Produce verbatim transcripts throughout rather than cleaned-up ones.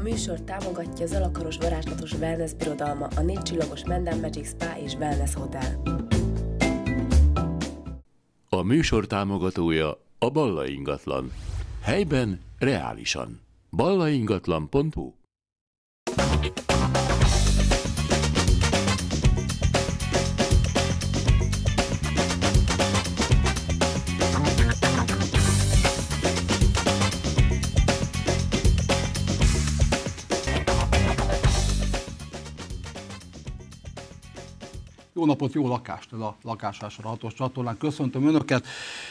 műsor támogatja Zalakaros varázslatos wellness birodalma, a négy csillagos Menden Magic Spa és Wellness Hotel. A műsor támogatója a Balla Ingatlan. Helyben, reálisan. ballaingatlan pont hu. Jó napot, jó lakást, ez a Lakásásra hatos csatornán. Köszöntöm Önöket.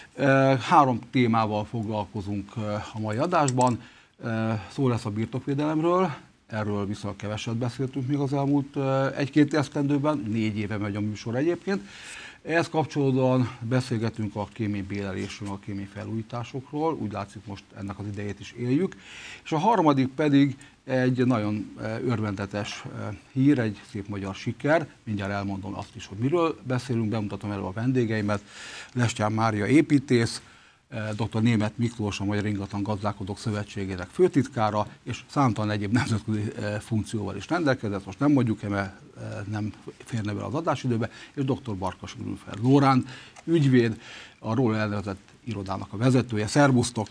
Három témával foglalkozunk a mai adásban. Szó lesz a birtokvédelemről, erről viszonylag keveset beszéltünk még az elmúlt egy-két esztendőben, négy éve megy a műsor egyébként. Ehhez kapcsolódóan beszélgetünk a kéménybérelésről, a kéményfelújításokról, úgy látszik most ennek az idejét is éljük. És a harmadik pedig egy nagyon örvendetes hír, egy szép magyar siker, mindjárt elmondom azt is, hogy miről beszélünk, bemutatom elő a vendégeimet, Lestján Mária építész, dr. Németh Miklós, a Magyar Ingatlan Gazdálkodók Szövetségének főtitkára, és számtalan egyéb nemzetközi funkcióval is rendelkezett, most nem mondjuk, mert nem férne bele az adásidőbe, és dr. Barkas Grünfeld Lóránt, ügyvéd, a róla elnevezett irodának a vezetője. Szervusztok!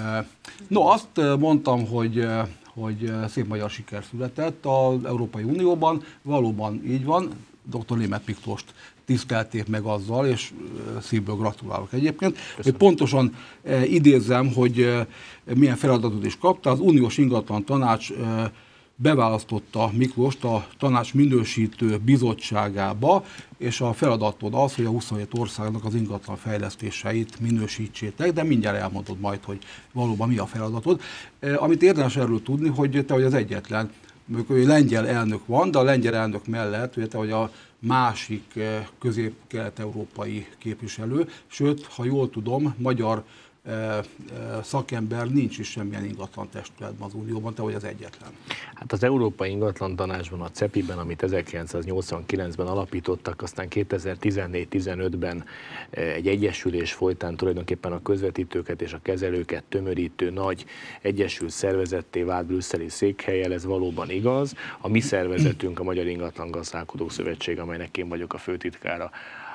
No, azt mondtam, hogy, hogy szép magyar siker született az Európai Unióban, valóban így van, dr. Németh Miklóst tisztelték meg azzal, és szívből gratulálok egyébként, köszönöm, hogy pontosan eh, idézem, hogy eh, milyen feladatot is kapta. Az Uniós Ingatlan Tanács eh, beválasztotta Miklóst a tanács minősítő bizottságába, és a feladatod az, hogy a huszonhét országnak az ingatlan fejlesztéseit minősítsétek, de mindjárt elmondod majd, hogy valóban mi a feladatod. Eh, amit érdemes erről tudni, hogy te vagy az egyetlen, hogy lengyel elnök van, de a lengyel elnök mellett, ugye te vagy a másik közép-kelet-európai képviselő, sőt, ha jól tudom, magyar eh, szakember nincs is semmilyen ingatlan testületben az Unióban, te vagy az egyetlen. Hát az Európai Ingatlan Tanácsban, a cepiben, amit ezerkilencszáznyolcvankilencben alapítottak, aztán kétezer-tizennégy-tizenötben egy egyesülés folytán tulajdonképpen a közvetítőket és a kezelőket tömörítő nagy egyesült szervezetté vált brüsszeli székhellyel, ez valóban igaz. A mi szervezetünk, a Magyar Ingatlan Gazdálkodók Szövetség, amelynek én vagyok a főtitkára,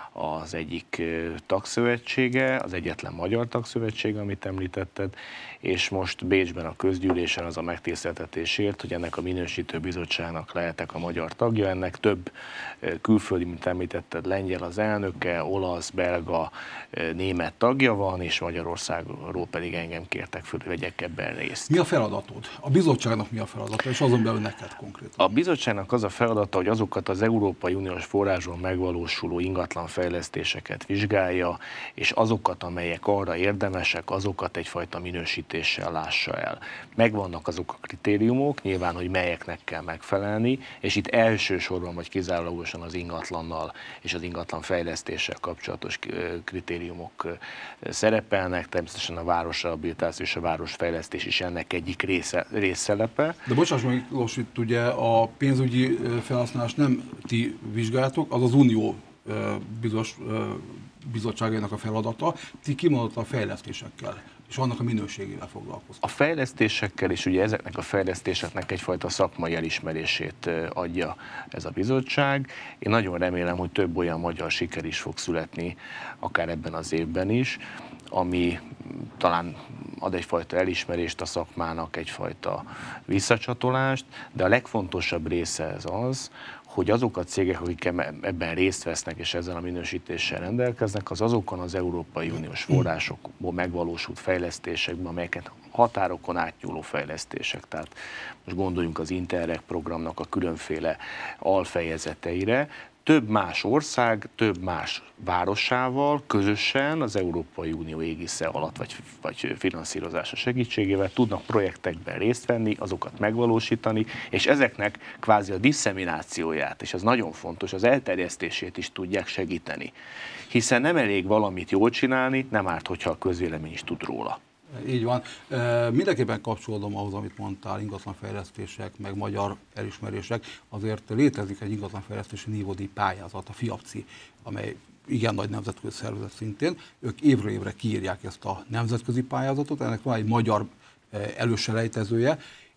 az egyik tagszövetsége, az egyetlen magyar tagszövetsége, amit említetted, és most Bécsben a közgyűlésen az a megtiszteltetésért, hogy ennek a minősítő bizottságnak lehetek a magyar tagja, ennek több külföldi, mint említetted, lengyel az elnöke, olasz, belga, német tagja van, és Magyarországról pedig engem kértek föl, hogy vegyek ebben részt. Mi a feladatod? A bizottságnak mi a feladata, és azon belül neked konkrétan? A bizottságnak az a feladata, hogy azokat az Európai Uniós forrásból megvalósuló ingatlan fejlesztéseket vizsgálja, és azokat, amelyek arra érdemesek, azokat egyfajta minősítéssel lássa el. Megvannak azok a kritériumok, nyilván, hogy melyeknek kell megfelelni, és itt elsősorban vagy kizárólagosan az ingatlannal és az ingatlan fejlesztéssel kapcsolatos kritériumok szerepelnek, természetesen a városrehabilitáció és a városfejlesztés is ennek egyik része, részszelepe. De bocsáss meg, Miklós, itt ugye a pénzügyi felhasználást nem ti vizsgáltok, az az Unió bizonyos bizottságainak a feladata, ti kimondott a fejlesztésekkel, és annak a minőségével foglalkoztok. A fejlesztésekkel és ugye ezeknek a fejlesztéseknek egyfajta szakmai elismerését adja ez a bizottság. Én nagyon remélem, hogy több olyan magyar siker is fog születni, akár ebben az évben is, ami talán ad egyfajta elismerést a szakmának, egyfajta visszacsatolást, de a legfontosabb része ez az, hogy azok a cégek, akik ebben részt vesznek és ezzel a minősítéssel rendelkeznek, az azokon az Európai Uniós forrásokból megvalósult fejlesztésekben, amelyeket határokon átnyúló fejlesztések. Tehát most gondoljunk az Interreg programnak a különféle alfejezeteire, több más ország, több más városával közösen az Európai Unió égisze alatt vagy, vagy finanszírozása segítségével tudnak projektekben részt venni, azokat megvalósítani, és ezeknek kvázi a disszeminációját, és ez nagyon fontos, az elterjesztését is tudják segíteni. Hiszen nem elég valamit jól csinálni, nem árt, hogyha a közvélemény is tud róla. Így van. Mindenképpen kapcsolódom ahhoz, amit mondtál, ingatlanfejlesztések, meg magyar elismerések. Azért létezik egy ingatlanfejlesztési nívódíj pályázat, a FIAPCI, amely igen nagy nemzetközi szervezet szintén. Ők évről évre kiírják ezt a nemzetközi pályázatot, ennek van egy magyar előselejtezője,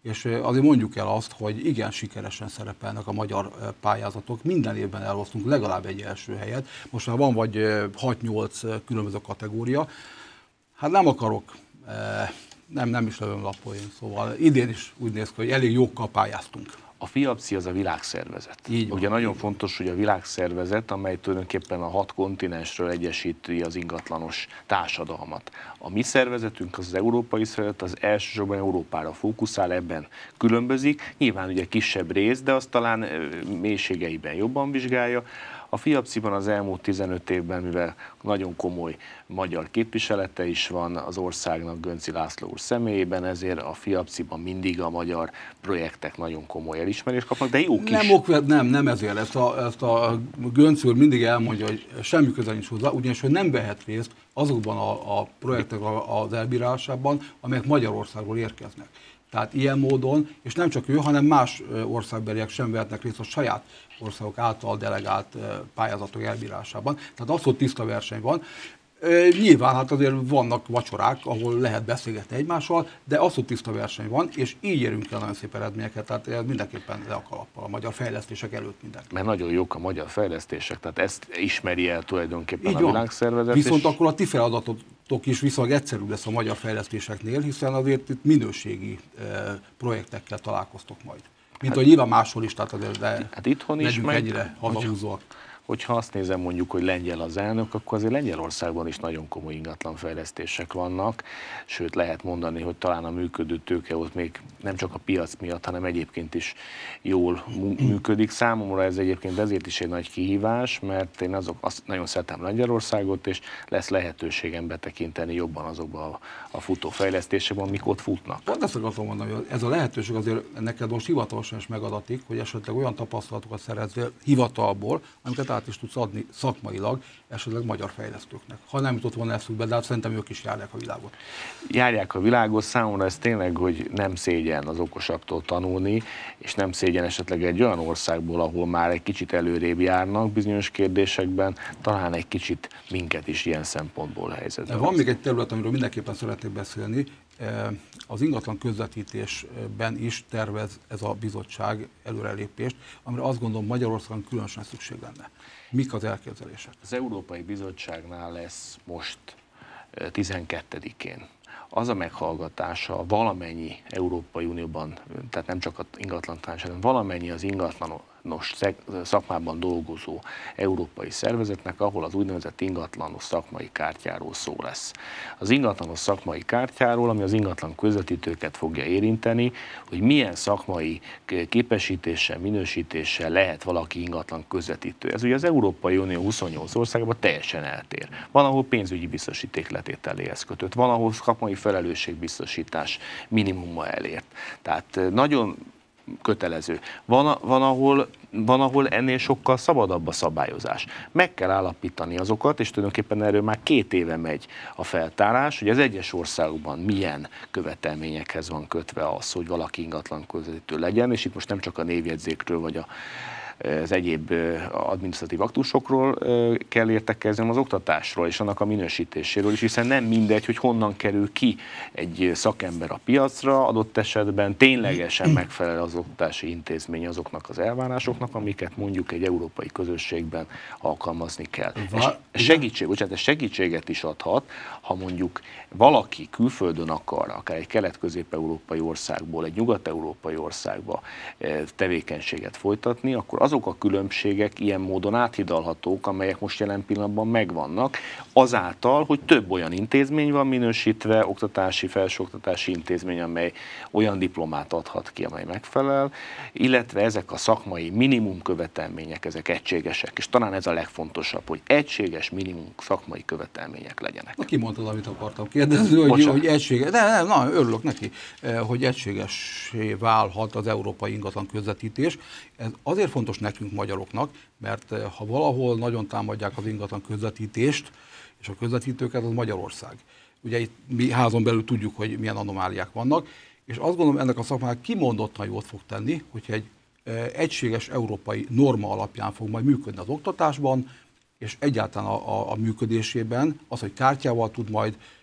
És azért mondjuk el azt, hogy igen sikeresen szerepelnek a magyar pályázatok. Minden évben elhoztunk legalább egy első helyet. Most már van vagy hat-nyolc különböző kategória. Hát nem akarok, nem, nem is lövöm lapolni, szóval idén is úgy néz ki, hogy elég jókkal pályáztunk. A FIAPSZI az a világszervezet. Így van. Ugye nagyon fontos, hogy a világszervezet, amely tulajdonképpen a hat kontinensről egyesíti az ingatlanos társadalmat. A mi szervezetünk, az az európai szervezet, az elsősorban Európára fókuszál, ebben különbözik. Nyilván ugye kisebb rész, de azt talán mélységeiben jobban vizsgálja. A FIAPSZI-ban az elmúlt tizenöt évben, mivel nagyon komoly magyar képviselete is van az országnak Gönczi László úr személyében, ezért a FIAPSZI-ban mindig a magyar projektek nagyon komoly elismerést kapnak, de jók nem, is. Ok, nem, nem ezért. Ezt a, ezt a Gönczi úr mindig elmondja, hogy semmi köze nincs hozzá, ugyanis hogy nem vehet részt azokban a, a projektek az elbírálásában, amelyek Magyarországról érkeznek. Tehát ilyen módon, és nem csak ő, hanem más országbeliek sem vehetnek részt a saját országok által delegált pályázatok elbírásában. Tehát abszolút tiszta verseny van. Nyilván hát azért vannak vacsorák, ahol lehet beszélgetni egymással, de abszolút tiszta verseny van, és így érünk el nagyon szép eredményeket, tehát mindenképpen le a kalappal a magyar fejlesztések előtt mindenki. Mert nagyon jók a magyar fejlesztések, tehát ezt ismeri el tulajdonképpen így a van. Világszervezet. Viszont és... akkor a ti feladatotok is viszonylag egyszerű lesz a magyar fejlesztéseknél, hiszen azért itt minőségi e, projektekkel találkoztok majd. Mint hát, hogy nyilván máshol is, tehát azért de hát itthon is meg, ennyire havahúzóak. Hogyha azt nézem mondjuk, hogy lengyel az elnök, akkor azért Lengyelországban is nagyon komoly ingatlanfejlesztések vannak, sőt lehet mondani, hogy talán a működő tőke ott még nem csak a piac miatt, hanem egyébként is jól működik. Számomra ez egyébként ezért is egy nagy kihívás, mert én azok, azt nagyon szeretem Lengyelországot, és lesz lehetőségem betekinteni jobban azokba a, a futó fejlesztésekben, amik ott futnak. Pont ezt akartam mondani, hogy ez a lehetőség azért neked most hivatalosan is megadatik, hogy esetleg olyan tapasztalatokat szerezzél hivatalból, amiket át is tudsz adni szakmailag esetleg magyar fejlesztőknek. Ha nem jutott volna eszükbe, de hát szerintem ők is járják a világot. Járják a világot, számomra ez tényleg, hogy nem szégyen az okosabbtól tanulni, és nem szégyen esetleg egy olyan országból, ahol már egy kicsit előrébb járnak bizonyos kérdésekben, talán egy kicsit minket is ilyen szempontból helyzetben. Van még egy terület, amiről mindenképpen szeretnék beszélni. Az ingatlan közvetítésben is tervez ez a bizottság előrelépést, amire azt gondolom Magyarországon különösen szükség lenne. Mik az elképzelések? Az Európai Bizottságnál lesz most tizenkettedikén az a meghallgatása valamennyi Európai Unióban, tehát nem csak az ingatlan tanács, hanem valamennyi az ingatlanos szakmában dolgozó európai szervezetnek, ahol az úgynevezett ingatlanos szakmai kártyáról szó lesz. Az ingatlanos szakmai kártyáról, ami az ingatlan közvetítőket fogja érinteni, hogy milyen szakmai képesítéssel, minősítéssel lehet valaki ingatlan közvetítő. Ez ugye az Európai Unió huszonnyolc országában teljesen eltér. Van, ahol pénzügyi biztosíték letételéhez kötött, van, ahol szakmai felelősségbiztosítás minimuma elért. Tehát nagyon kötelező. Van, van, ahol, van, ahol ennél sokkal szabadabb a szabályozás. Meg kell állapítani azokat, és tulajdonképpen erről már két éve megy a feltárás, hogy az egyes országokban milyen követelményekhez van kötve az, hogy valaki ingatlan közvetítő legyen, és itt most nem csak a névjegyzékről vagy a az egyéb adminisztratív aktusokról kell értekezni, hanem az oktatásról és annak a minősítéséről is, hiszen nem mindegy, hogy honnan kerül ki egy szakember a piacra, adott esetben ténylegesen megfelel az oktatási intézmény azoknak az elvárásoknak, amiket mondjuk egy európai közösségben alkalmazni kell. Ez segítség, bocsánat, ez segítséget is adhat, ha mondjuk valaki külföldön akar, akár egy kelet-közép-európai országból, egy nyugat-európai országba tevékenységet folytatni, akkor azok a különbségek ilyen módon áthidalhatók, amelyek most jelen pillanatban megvannak, azáltal, hogy több olyan intézmény van minősítve, oktatási, felsőoktatási intézmény, amely olyan diplomát adhat ki, amely megfelel, illetve ezek a szakmai minimum követelmények, ezek egységesek, és talán ez a legfontosabb, hogy egységes minimum szakmai követelmények legyenek. Na, ki mondtad, amit akartam kérdezni, hogy, hogy egységes, de nem, na, örülök neki, hogy egységessé válhat az európai ingatlan közvetítés. Ez azért fontos nekünk magyaroknak, mert ha valahol nagyon támadják az ingatlan közvetítést, és a közvetítőket, az Magyarország. Ugye itt mi házon belül tudjuk, hogy milyen anomáliák vannak, és azt gondolom, ennek a szakmának kimondottan jót fog tenni, hogyha egy egységes európai norma alapján fog majd működni az oktatásban, és egyáltalán a, a, a működésében, az, hogy kártyával tud majd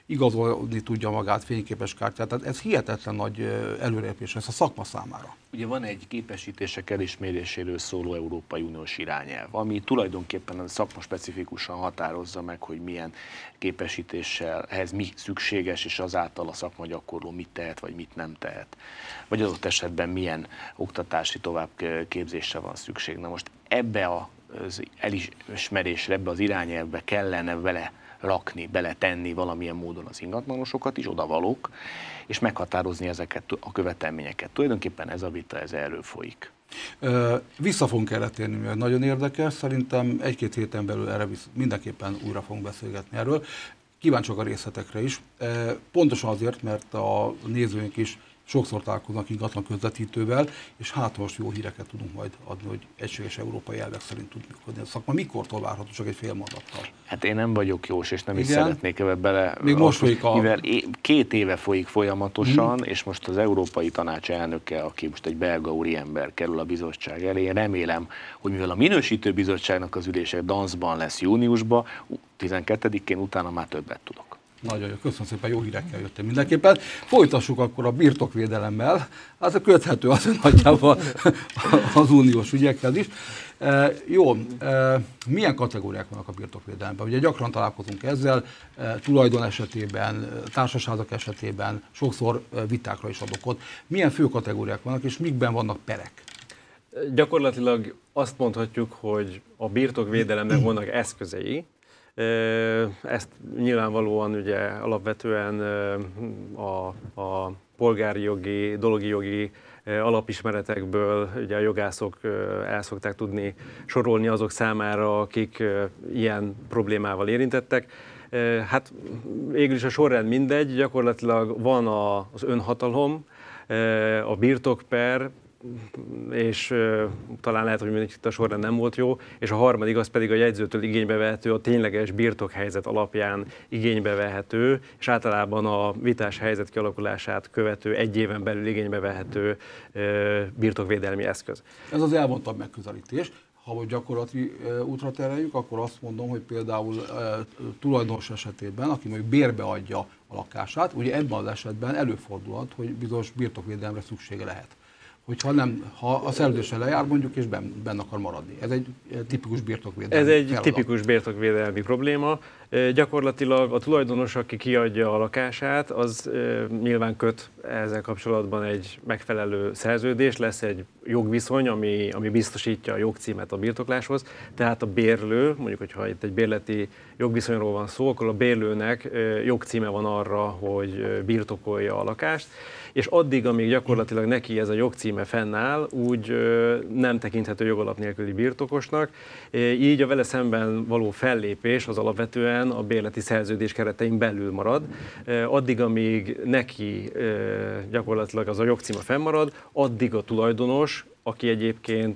igazolni tudja magát, fényképes kártyát. Tehát ez hihetetlen nagy előrelépés lesz a szakma számára. Ugye van egy képesítések elismeréséről szóló Európai Uniós irányelv, ami tulajdonképpen a szakma specifikusan határozza meg, hogy milyen képesítéssel ehhez mi szükséges, és azáltal a szakma gyakorló mit tehet, vagy mit nem tehet. Vagy adott esetben milyen oktatási továbbképzésre van szükség. Na most ebbe az elismerésre, ebbe az irányelvbe kellene vele rakni, beletenni valamilyen módon az ingatlaноsokat is, odavalók, és meghatározni ezeket a követelményeket. Tulajdonképpen ez a vita, ez erről folyik. Vissza fogunk erre térni, mert nagyon érdekes, szerintem egy-két héten belül erre mindenképpen újra fogunk beszélgetni erről. Kíváncsiak a részletekre is, pontosan azért, mert a nézőink is sokszor találkoznak ingatlan közvetítővel, és hát most jó híreket tudunk majd adni, hogy egységes európai elvek szerint tud működni a szakma. Mikortól várható, csak egy fél mondattal? Hát én nem vagyok jós, és nem Igen. is szeretnék ebbe bele. Még most folyik a... Mivel két éve folyik folyamatosan, mm. és most az Európai Tanács elnöke, aki most egy belga úriember kerül a bizottság elé, én remélem, hogy mivel a minősítő bizottságnak az ülése Danszban lesz júniusban, tizenkettedikén utána már többet tudok. Nagyon jó, köszönöm szépen, jó hírekkel jöttem mindenképpen. Folytassuk akkor a birtokvédelemmel, az a köthető az nagyjából az uniós ügyekhez is. E, jó, e, milyen kategóriák vannak a birtokvédelemben? Ugye gyakran találkozunk ezzel, e, tulajdon esetében, társaságok esetében, sokszor vitákra is adok ott. Milyen fő kategóriák vannak, és mikben vannak perek? Gyakorlatilag azt mondhatjuk, hogy a birtokvédelemnek vannak eszközei. Ezt nyilvánvalóan ugye alapvetően a, a polgári jogi, dologi jogi alapismeretekből ugye a jogászok el szokták tudni sorolni azok számára, akik ilyen problémával érintettek. Hát végül is a sorrend mindegy, gyakorlatilag van az önhatalom, a birtokper, és uh, talán lehet, hogy mondjuk itt a sorrend nem volt jó, és a harmadik az pedig a jegyzőtől igénybe vehető, a tényleges birtokhelyzet alapján igénybe vehető, és általában a vitás helyzet kialakulását követő, egy éven belül igénybe vehető uh, birtokvédelmi eszköz. Ez az elvontabb megközelítés. Ha gyakorlati uh, útra tereljük, akkor azt mondom, hogy például uh, tulajdonos esetében, aki mondjuk bérbe adja a lakását, ugye ebben az esetben előfordulhat, hogy bizonyos birtokvédelemre szüksége lehet. Hogyha nem, ha a szerződése lejár mondjuk, és benne akar maradni. Ez egy tipikus birtokvédelmi Ez egy feladat. tipikus birtokvédelmi probléma. Gyakorlatilag a tulajdonos, aki kiadja a lakását, az nyilván köt ezzel kapcsolatban egy megfelelő szerződés, lesz egy jogviszony, ami, ami biztosítja a jogcímet a birtokláshoz. Tehát a bérlő, mondjuk, hogyha itt egy bérleti jogviszonyról van szó, akkor a bérlőnek jogcíme van arra, hogy birtokolja a lakást, és addig, amíg gyakorlatilag neki ez a jogcíme fennáll, úgy nem tekinthető jogalap nélküli birtokosnak. Így a vele szemben való fellépés az alapvetően a bérleti szerződés keretein belül marad. Addig, amíg neki gyakorlatilag az a jogcíme fennmarad, addig a tulajdonos, aki egyébként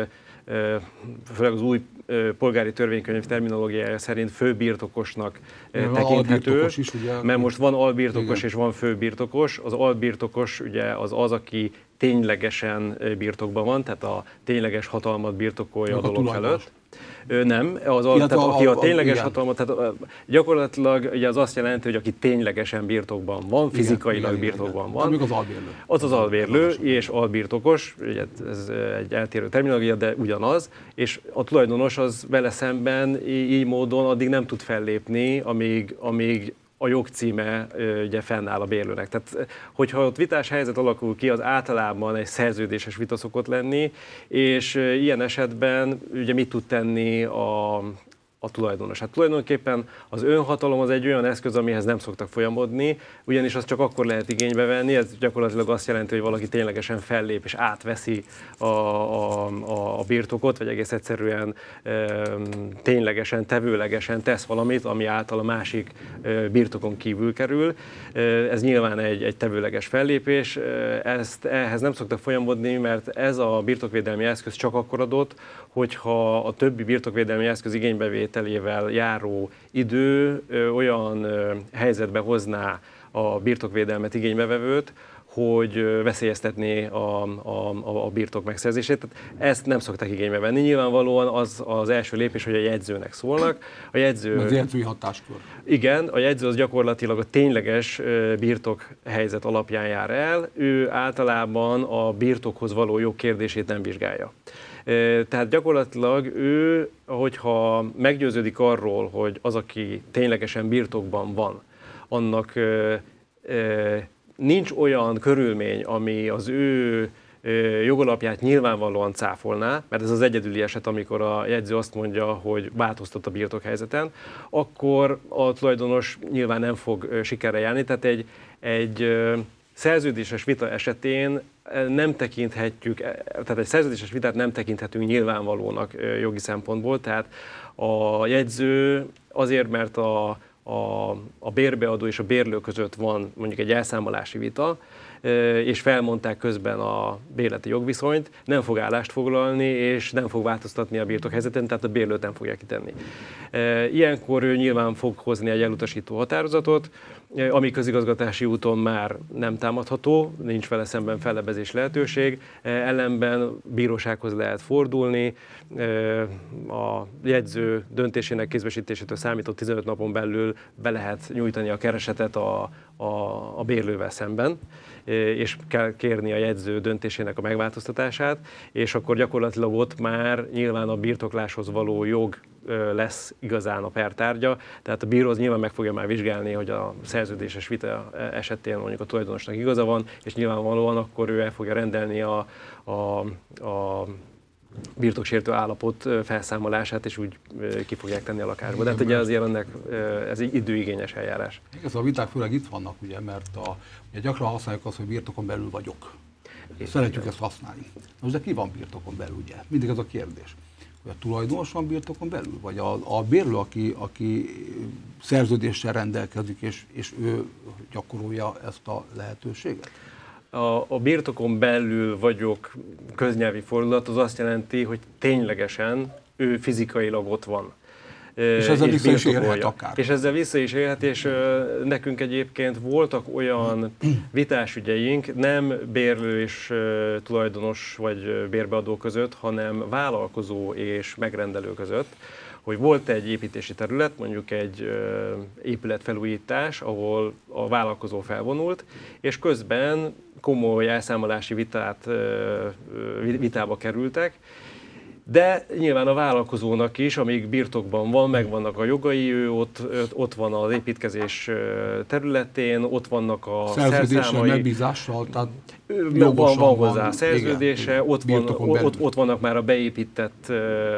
főleg az új polgári törvénykönyv terminológiája szerint főbirtokosnak tekinthető, is, ugye? Mert most van albirtokos Igen. és van főbirtokos. Az albirtokos ugye az az, aki ténylegesen birtokban van, tehát a tényleges hatalmat birtokolja Meg a dolog felett. Nem, az, a, tehát a, aki a tényleges a, hatalmat, tehát gyakorlatilag ugye az azt jelenti, hogy aki ténylegesen birtokban van, fizikailag igen, birtokban igen, van. Az albérlő. Az az albérlő és albirtokos, ugye ez egy eltérő terminológia, de ugyanaz, és a tulajdonos az vele szemben így módon addig nem tud fellépni, amíg, amíg a jogcíme ugye fennáll a bérlőnek. Tehát, hogyha ott vitás helyzet alakul ki, az általában egy szerződéses vita szokott lenni, és ilyen esetben ugye mit tud tenni a, a tulajdonos? Hát tulajdonképpen az önhatalom az egy olyan eszköz, amihez nem szoktak folyamodni, ugyanis azt csak akkor lehet igénybe venni, ez gyakorlatilag azt jelenti, hogy valaki ténylegesen fellép és átveszi a, a, a, a birtokot, vagy egész egyszerűen e, ténylegesen, tevőlegesen tesz valamit, ami által a másik e, birtokon kívül kerül. E, ez nyilván egy, egy tevőleges fellépés, ezt, ehhez nem szoktak folyamodni, mert ez a birtokvédelmi eszköz csak akkor adott, hogyha a többi birtokvédelmi eszköz igénybevételével járó idő ö, olyan ö, helyzetbe hozná a birtokvédelmet igénybevevőt, hogy veszélyeztetné a, a, a birtok megszerzését. Tehát ezt nem szokták igénybe venni. Nyilvánvalóan az az első lépés, hogy a jegyzőnek szólnak. A jegyző... Az jegyzői hatáskör. Igen, a jegyző az gyakorlatilag a tényleges birtok helyzet alapján jár el. Ő általában a birtokhoz való jog kérdését nem vizsgálja. Tehát gyakorlatilag ő, hogyha meggyőződik arról, hogy az, aki ténylegesen birtokban van, annak nincs olyan körülmény, ami az ő jogalapját nyilvánvalóan cáfolná, mert ez az egyedüli eset, amikor a jegyző azt mondja, hogy változtat a birtokhelyzeten, akkor a tulajdonos nyilván nem fog sikerre járni. Tehát egy, egy szerződéses vita esetén nem tekinthetjük, tehát egy szerződéses vitát nem tekinthetünk nyilvánvalónak jogi szempontból, tehát a jegyző azért, mert a A, a bérbeadó és a bérlő között van mondjuk egy elszámolási vita, és felmondták közben a bérleti jogviszonyt, nem fog állást foglalni, és nem fog változtatni a birtokhelyzeten, tehát a bérlőt nem fogják kitenni. Ilyenkor ő nyilván fog hozni egy elutasító határozatot, ami közigazgatási úton már nem támadható, nincs vele szemben fellebbezés lehetőség, ellenben bírósághoz lehet fordulni, a jegyző döntésének kézbesítésétől számított tizenöt napon belül be lehet nyújtani a keresetet a, a, a bérlővel szemben, és kell kérni a jegyző döntésének a megváltoztatását, és akkor gyakorlatilag ott már nyilván a birtokláshoz való jog lesz igazán a per tárgya, tehát a bíró az nyilván meg fogja már vizsgálni, hogy a szerződéses vita esetén mondjuk a tulajdonosnak igaza van, és nyilvánvalóan akkor ő el fogja rendelni a, a, a birtoksértő állapot felszámolását, és úgy ki fogják tenni a lakásba. De hát ugye azért ennek ez egy időigényes eljárás. Ez a viták főleg itt vannak, ugye, mert a, ugye gyakran használjuk azt, hogy birtokon belül vagyok. Szeretjük ezt használni. Most de ki van birtokon belül, ugye? Mindig ez a kérdés. Hogy a tulajdonos van birtokon belül, vagy a, a bérlő, aki, aki szerződéssel rendelkezik, és, és ő gyakorolja ezt a lehetőséget? A, a birtokon belül vagyok köznyelvi fordulat, az azt jelenti, hogy ténylegesen ő fizikailag ott van. És ezzel és vissza is élhet akár. És ezzel vissza is élhet, és uh, nekünk egyébként voltak olyan vitásügyeink, nem bérlő és uh, tulajdonos vagy bérbeadó között, hanem vállalkozó és megrendelő között, hogy volt egy építési terület, mondjuk egy uh, épületfelújítás, ahol a vállalkozó felvonult, és közben komoly elszámolási vitát, uh, vitába kerültek, de nyilván a vállalkozónak is, amíg birtokban van, megvannak a jogai, ő ott, ott van az építkezés területén, ott vannak a szerszámai. Megbízással, tehát van, van hozzá a szerződése, igen, ott, van, ott, ott vannak már a beépített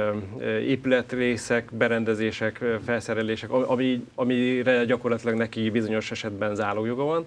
épületrészek, berendezések, felszerelések, ami, amire gyakorlatilag neki bizonyos esetben zálogjogga van.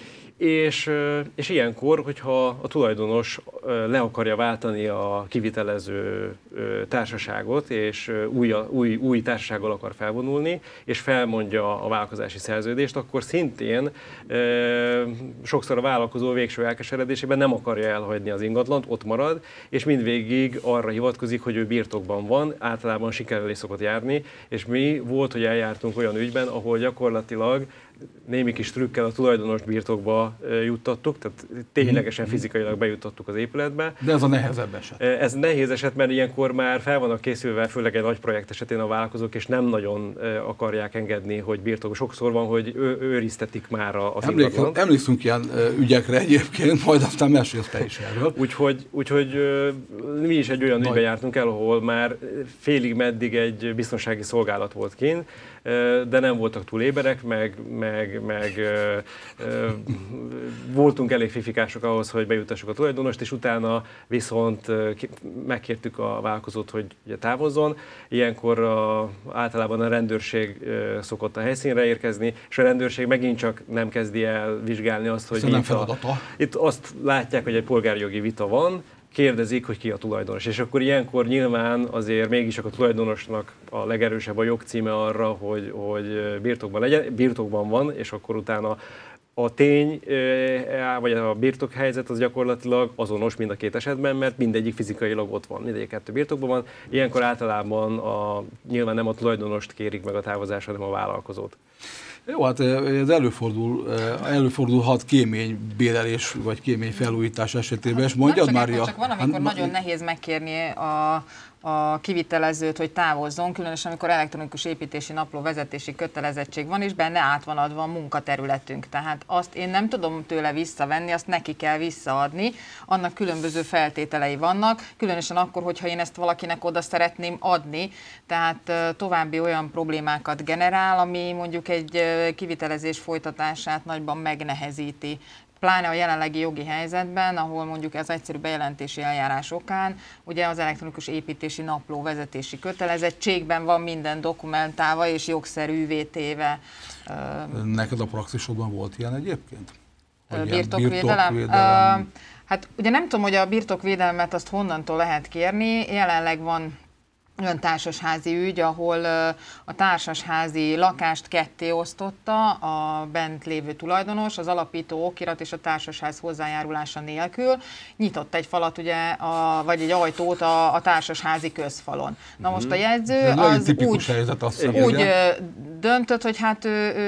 És, és ilyenkor, hogyha a tulajdonos le akarja váltani a kivitelező társaságot, és új, új, új társasággal akar felvonulni, és felmondja a vállalkozási szerződést, akkor szintén e, sokszor a vállalkozó végső elkeseredésében nem akarja elhagyni az ingatlant, ott marad, és mindvégig arra hivatkozik, hogy ő birtokban van, általában sikerrel is szokott járni, és mi volt, hogy eljártunk olyan ügyben, ahol gyakorlatilag némi kis trükkel a tulajdonos birtokba juttattuk, tehát ténylegesen fizikailag bejuttattuk az épületbe. De ez a nehezebb eset. Ez nehéz eset, mert ilyenkor már fel vannak készülve, főleg egy nagy projekt esetén a vállalkozók, és nem nagyon akarják engedni, hogy birtok. Sokszor van, hogy őriztetik már az ingatlant. Emlékszünk ilyen ügyekre egyébként, majd aztán mesélsz te is erről. Úgyhogy, úgyhogy mi is egy olyan ügybe jártunk el, ahol már félig meddig egy biztonsági szolgálat volt kint, de nem voltak túl éberek, meg, meg, meg ö, ö, voltunk elég fifikások ahhoz, hogy bejutassuk a tulajdonost, és utána viszont megkértük a vállalkozót, hogy ugye távozzon. Ilyenkor a, általában a rendőrség szokott a helyszínre érkezni, és a rendőrség megint csak nem kezdi el vizsgálni azt, hogy itt, a, itt azt látják, hogy egy polgári jogi vita van, kérdezik, hogy ki a tulajdonos. És akkor ilyenkor nyilván azért mégis a tulajdonosnak a legerősebb a jogcíme arra, hogy, hogy birtokban legyen, birtokban van, és akkor utána a tény, vagy a birtokhelyzet az gyakorlatilag azonos mind a két esetben, mert mindegyik fizikailag ott van, mindegyik kettő birtokban van. Ilyenkor általában a, nyilván nem a tulajdonost kérik meg a távozásra, hanem a vállalkozót. Jó, hát ez előfordul, előfordulhat kéménybérelés vagy kéményfelújítás esetében, és mondjad, Mária. Csak van, amikor hát, nagyon nehéz megkérni a, a kivitelezőt, hogy távozzon, különösen amikor elektronikus építési napló vezetési kötelezettség van, és benne át van adva a munkaterületünk. Tehát azt én nem tudom tőle visszavenni, azt neki kell visszaadni, annak különböző feltételei vannak, különösen akkor, hogyha én ezt valakinek oda szeretném adni, tehát további olyan problémákat generál, ami mondjuk egy kivitelezés folytatását nagyban megnehezíti. Pláne a jelenlegi jogi helyzetben, ahol mondjuk ez egyszerű bejelentési eljárás okán, ugye az elektronikus építési napló vezetési kötelezettségben van minden dokumentálva és jogszerűvé téve. Neked a praxisodban volt ilyen egyébként? Birtokvédelem? birtokvédelem? Hát ugye nem tudom, hogy a birtokvédelmet azt honnantól lehet kérni, jelenleg van olyan társasházi ügy, ahol a társasházi lakást ketté osztotta a bent lévő tulajdonos, az alapító okirat és a társasház hozzájárulása nélkül. Nyitott egy falat, ugye, a, vagy egy ajtót a, a társasházi közfalon. Na most a jegyző az úgy, helyzet, azt úgy döntött, hogy hát ő, ő,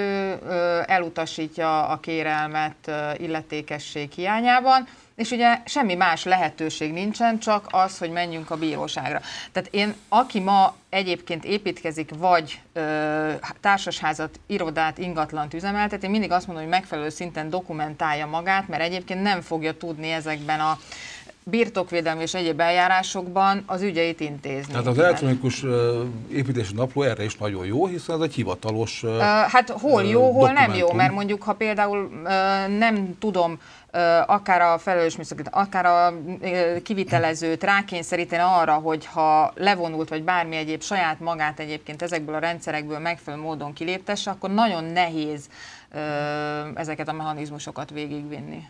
ő elutasítja a kérelmet illetékesség hiányában, és ugye semmi más lehetőség nincsen, csak az, hogy menjünk a bíróságra. Tehát én, aki ma egyébként építkezik, vagy ö, társasházat, irodát, ingatlant üzemeltet, én mindig azt mondom, hogy megfelelő szinten dokumentálja magát, mert egyébként nem fogja tudni ezekben a birtokvédelmi és egyéb eljárásokban az ügyeit intézni. Tehát az elektronikus építési napló erre is nagyon jó, hiszen ez egy hivatalos uh, Hát hol jó, hol dokumentum. Nem jó, mert mondjuk, ha például uh, nem tudom, uh, akár a felelős műszaki, akár a uh, kivitelezőt rákényszeríteni arra, hogy ha levonult, vagy bármi egyéb saját magát egyébként ezekből a rendszerekből megfelelő módon kiléptesse, akkor nagyon nehéz uh, ezeket a mechanizmusokat végigvinni.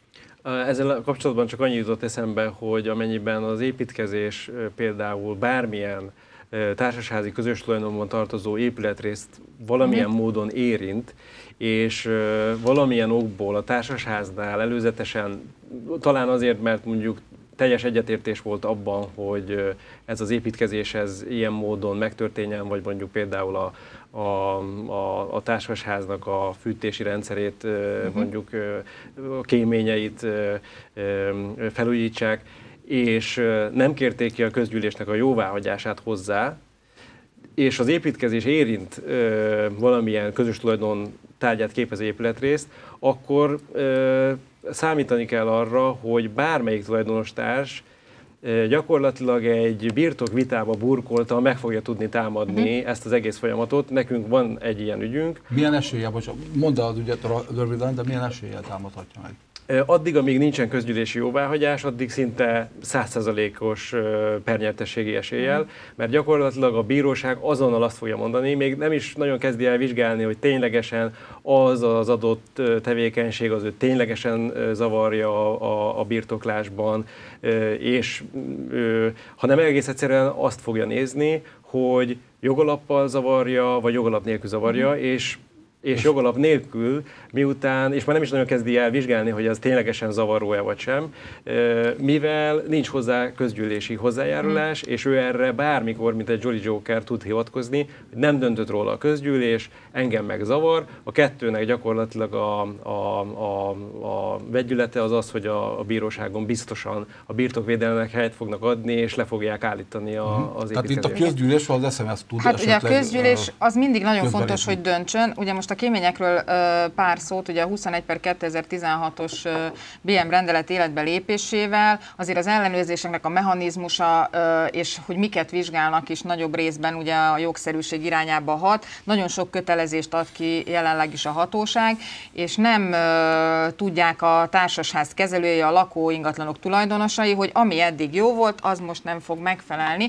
Ezzel kapcsolatban csak annyi jutott eszembe, hogy amennyiben az építkezés például bármilyen társasházi közös tulajdonban tartozó épületrészt valamilyen mm. módon érint, és valamilyen okból a társasháznál előzetesen, talán azért, mert mondjuk teljes egyetértés volt abban, hogy ez az építkezés ez ilyen módon megtörténjen, vagy mondjuk például a, a, a, a társasháznak a fűtési rendszerét, uh-huh. mondjuk a kéményeit felújítsák, és nem kérték ki a közgyűlésnek a jóváhagyását hozzá, és az építkezés érint ö, valamilyen közös tulajdon tárgyát képező épületrészt, akkor ö, számítani kell arra, hogy bármelyik tulajdonostárs ö, gyakorlatilag egy birtokvitába burkolta, meg fogja tudni támadni uh-huh. ezt az egész folyamatot. Nekünk van egy ilyen ügyünk. Milyen eséllyel, bocsánat, mondd el az ügyet röviden, de milyen eséllyel támadhatja meg? Addig, amíg nincsen közgyűlési jóváhagyás, addig szinte száz százalékos pernyertességi eséllyel, mert gyakorlatilag a bíróság azonnal azt fogja mondani, még nem is nagyon kezdi el vizsgálni, hogy ténylegesen az az adott tevékenység az ő ténylegesen zavarja a, a birtoklásban, és hanem egész egyszerűen azt fogja nézni, hogy jogalappal zavarja, vagy jogalap nélkül zavarja, mm. és és jogalap nélkül, miután, és már nem is nagyon kezdi el vizsgálni, hogy ez ténylegesen zavaró-e vagy sem, mivel nincs hozzá közgyűlési hozzájárulás, mm. és ő erre bármikor, mint egy Jolly Joker tud hivatkozni, hogy nem döntött róla a közgyűlés, engem meg zavar. A kettőnek gyakorlatilag a, a, a, a vegyülete az az, hogy a, a bíróságon biztosan a birtokvédelemnek helyet fognak adni, és le fogják állítani a, mm. az Tehát itt a közgyűlés, az es em es tud Hát esetleg, ugye a közgyűlés az mindig nagyon fontos, belépni. hogy döntsön. Ugye most a kéményekről pár szót, ugye a huszonegy per kétezer-tizenhatos bé em rendelet életbe lépésével azért az ellenőrzéseknek a mechanizmusa és hogy miket vizsgálnak is nagyobb részben ugye a jogszerűség irányába hat. Nagyon sok kötelezést ad ki jelenleg is a hatóság, és nem tudják a társasház kezelői, a lakóingatlanok tulajdonosai, hogy ami eddig jó volt, az most nem fog megfelelni.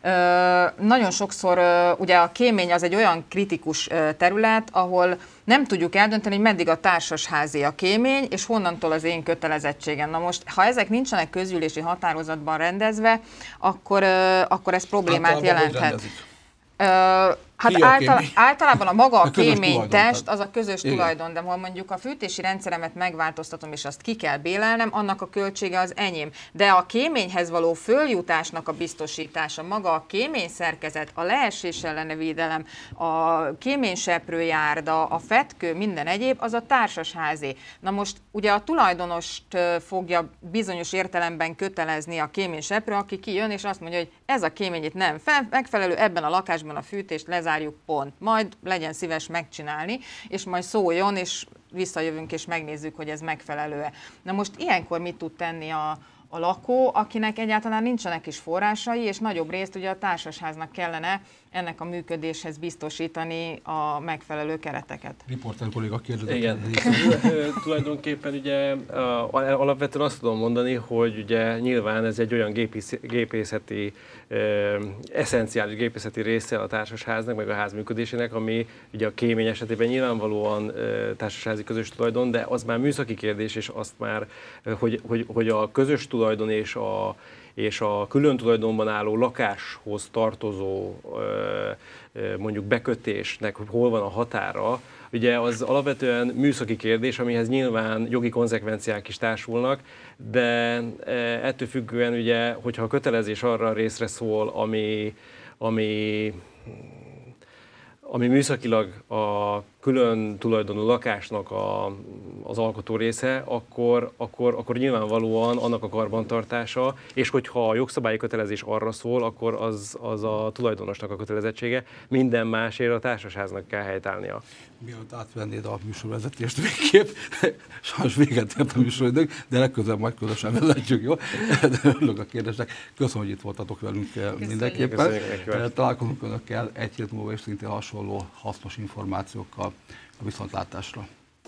Nagyon sokszor ugye a kémény az egy olyan kritikus terület, ahol nem tudjuk eldönteni, hogy meddig a társasházi a kémény, és honnantól az én kötelezettségem. Na most, ha ezek nincsenek közgyűlési határozatban rendezve, akkor, akkor ez problémát jelenthet. Hát a által, kémény? általában a maga a, A közös kéménytest, tulajdon. az a közös Igen. tulajdon, de ha mondjuk a fűtési rendszeremet megváltoztatom, és azt ki kell bélelnem, annak a költsége az enyém. De a kéményhez való följutásnak a biztosítása, maga a kéményszerkezet, a leesés ellene védelem, a kéményseprőjárda, a fetkő, minden egyéb, az a társasházé. Na most ugye a tulajdonost fogja bizonyos értelemben kötelezni a kéményseprő, aki kijön, és azt mondja, hogy ez a kémény itt nem fel, megfelelő, ebben a lakásban a fűtést lezárjuk, pont. Majd legyen szíves megcsinálni, és majd szóljon, és visszajövünk, és megnézzük, hogy ez megfelelő-e. Na most ilyenkor mit tud tenni a, a lakó, akinek egyáltalán nincsenek is forrásai, és nagyobb részt ugye a társasháznak kellene ennek a működéshez biztosítani a megfelelő kereteket. Riporter kolléga kérdezett. Igen, tulajdonképpen ugye alapvetően azt tudom mondani, hogy ugye nyilván ez egy olyan gépészeti, eszenciális gépészeti része a társasháznak, meg a ház működésének, ami ugye a kémény esetében nyilvánvalóan társasházi közös tulajdon, de az már műszaki kérdés, és azt már, hogy, hogy, hogy a közös tulajdon és a és a külön tulajdonban álló lakáshoz tartozó mondjuk bekötésnek hol van a határa, ugye az alapvetően műszaki kérdés, amihez nyilván jogi konzekvenciák is társulnak, de ettől függően ugye, hogyha a kötelezés arra a részre szól, ami, ami, ami műszakilag a külön tulajdonú lakásnak a, az alkotó része, akkor, akkor, akkor nyilvánvalóan annak a karbantartása, és hogyha a jogszabályi kötelezés arra szól, akkor az, az a tulajdonosnak a kötelezettsége, minden másért a társasháznak kell helytállnia. Mielőtt átvennéd a műsorvezetést végképp, sajnos véget ért a műsoridőnk, de legközelebb majd közösen vezetjük, jó? De örülök a kérdésnek. Köszönöm, hogy itt voltatok velünk mindenképpen. Találkozunk Önökkel egy hét múlva és szintén hasonló hasznos információkkal. A viszontlátásra!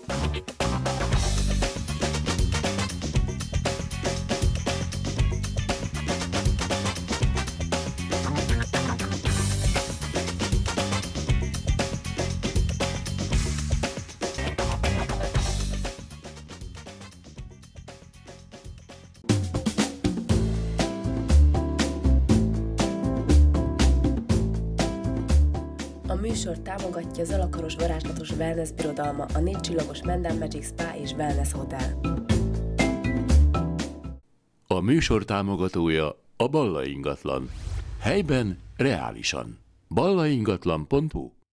A műsor támogatja Zalakaros varázslatos wellness birodalma, a négy csillagos Menden Magic Spa és Wellness Hotel. A műsor támogatója a Balla Ingatlan. Helyben reálisan. ballaingatlan pont hu